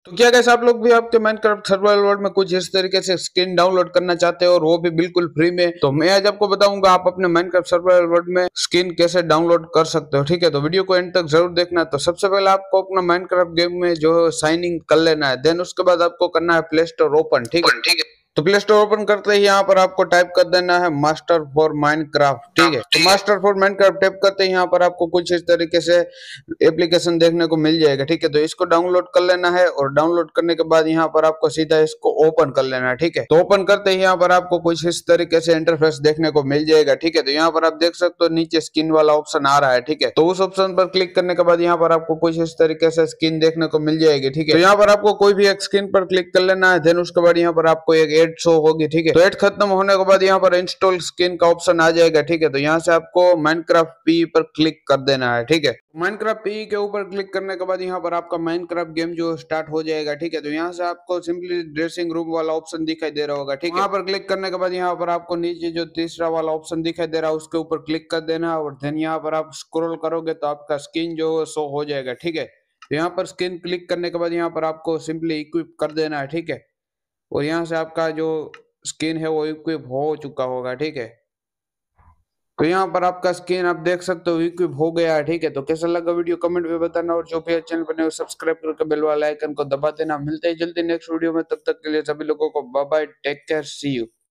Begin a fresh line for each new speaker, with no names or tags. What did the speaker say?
तो क्या कैसे आप लोग भी आपके माइनक्राफ्ट सर्वाइवल वर्ल्ड में कुछ इस तरीके से स्किन डाउनलोड करना चाहते हो और वो भी बिल्कुल फ्री में, तो मैं आज आपको बताऊंगा आप अपने माइनक्राफ्ट सर्वाइवल वर्ल्ड में स्किन कैसे डाउनलोड कर सकते हो। ठीक है, तो वीडियो को एंड तक जरूर देखना। तो सबसे पहले आपको अपना माइनक्राफ्ट गेम में जो है साइन इन कर लेना है, देन उसके बाद आपको करना है प्ले स्टोर ओपन। ठीक है, तो प्ले स्टोर ओपन करते ही यहाँ पर आपको टाइप कर देना है मास्टर फॉर माइनक्राफ्ट। ठीक है, तो मास्टर फॉर माइनक्राफ्ट टाइप करते ही यहाँ पर आपको कुछ इस तरीके से एप्लीकेशन देखने को मिल जाएगा। ठीक है, तो इसको डाउनलोड कर लेना है और डाउनलोड करने के बाद यहाँ पर आपको सीधा इसको ओपन कर लेना है। ठीक है, तो ओपन करते ही यहाँ पर आपको कुछ इस तरीके से इंटरफेस देखने को मिल जाएगा। ठीक है, तो यहाँ पर आप देख सकते हो नीचे स्किन वाला ऑप्शन आ रहा है। ठीक है, तो उस ऑप्शन पर क्लिक करने के बाद यहाँ पर आपको कुछ इस तरीके से स्किन देखने को मिल जाएगी। ठीक है, तो यहाँ पर आपको कोई भी एक स्किन पर क्लिक कर लेना है, देन उसके बाद यहाँ पर आपको एक एड शो होगी। ठीक है, तो एड खत्म होने के बाद यहाँ पर इंस्टॉल स्किन का ऑप्शन आ जाएगा। ठीक है, तो यहाँ से आपको माइनक्राफ्ट पी पर क्लिक कर देना है। ठीक है, माइनक्राफ्ट पी के ऊपर क्लिक करने के बाद यहाँ पर आपका माइनक्राफ्ट गेम जो स्टार्ट हो जाएगा। ठीक है, तो यहाँ से आपको सिंपली ड्रेसिंग रूम वाला ऑप्शन दिखाई दे रहा होगा। ठीक है, वहां पर क्लिक करने के बाद यहाँ पर आपको नीचे जो तीसरा वाला ऑप्शन दिखाई दे रहा है उसके ऊपर क्लिक कर देना है और देन यहाँ पर आप स्क्रॉल करोगे तो आपका स्किन जो शो हो जाएगा। ठीक है, तो यहाँ पर स्किन क्लिक करने के बाद यहाँ पर आपको सिंपली इक्विप कर देना है। ठीक है, और यहाँ से आपका जो स्किन है वो इक्विप हो चुका होगा। ठीक है, तो यहाँ पर आपका स्किन आप देख सकते हो इक्विप हो गया है। ठीक है, तो कैसा लगा वीडियो कमेंट में बताना और जो भी चैनल बने हो सब्सक्राइब करके बेल वाला आइकन को दबा देना। मिलते हैं जल्दी नेक्स्ट वीडियो में, तब तक के लिए सभी लोगों को bye bye, take care, see you.